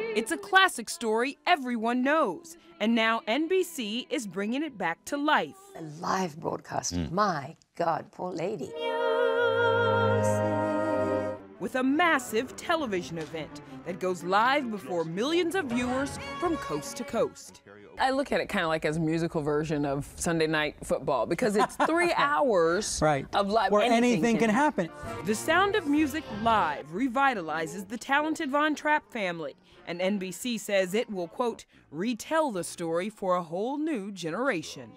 It's a classic story everyone knows, and now NBC is bringing it back to life. A live broadcast. My God, poor lady. With a massive television event that goes live before millions of viewers from coast to coast. I look at it kind of like as a musical version of Sunday Night Football because it's 3 hours of live. Where anything can happen. The Sound of Music Live revitalizes the talented Von Trapp family, and NBC says it will, quote, retell the story for a whole new generation.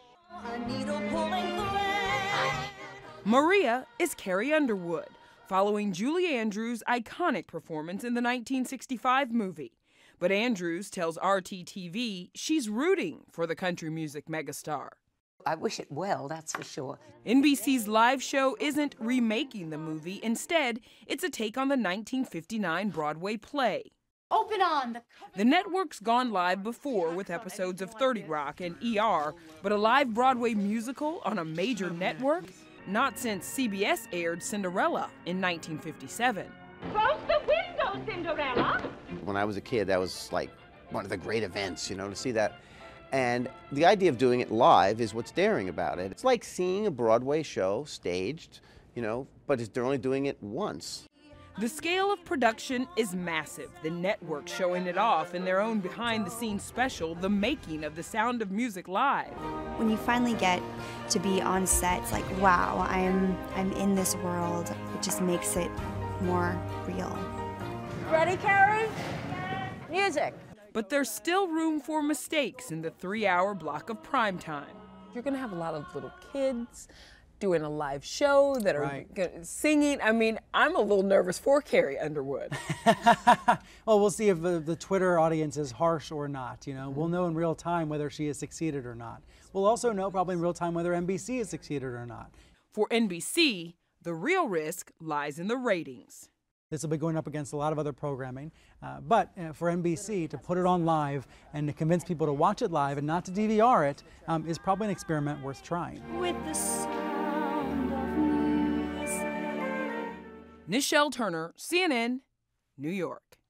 Maria is Carrie Underwood, following Julie Andrews' iconic performance in the 1965 movie. But Andrews tells RTTV she's rooting for the country music megastar. I wish it well, that's for sure. NBC's live show isn't remaking the movie. Instead, it's a take on the 1959 Broadway play. Open on the network's gone live before with episodes of 30 Rock and ER, but a live Broadway musical on a major network? Not since CBS aired Cinderella in 1957. Close the window, Cinderella! When I was a kid, that was like one of the great events, you know, to see that. And the idea of doing it live is what's daring about it. It's like seeing a Broadway show staged, you know, but they're only doing it once. The scale of production is massive, the network showing it off in their own behind-the-scenes special, The Making of the Sound of Music Live. When you finally get to be on set, it's like, wow, I'm in this world. It just makes it more real. Ready, Carrie? Music. But there's still room for mistakes in the 3-hour block of prime time. You're going to have a lot of little kids doing a live show that are singing. I mean, I'm a little nervous for Carrie Underwood. Well, we'll see if the Twitter audience is harsh or not. You know, we'll know in real time whether she has succeeded or not. We'll also know probably in real time whether NBC has succeeded or not. For NBC, the real risk lies in the ratings. This will be going up against a lot of other programming, but for NBC to put it on live and to convince people to watch it live and not to DVR it is probably an experiment worth trying. With the sound of music. Nischelle Turner, CNN, New York.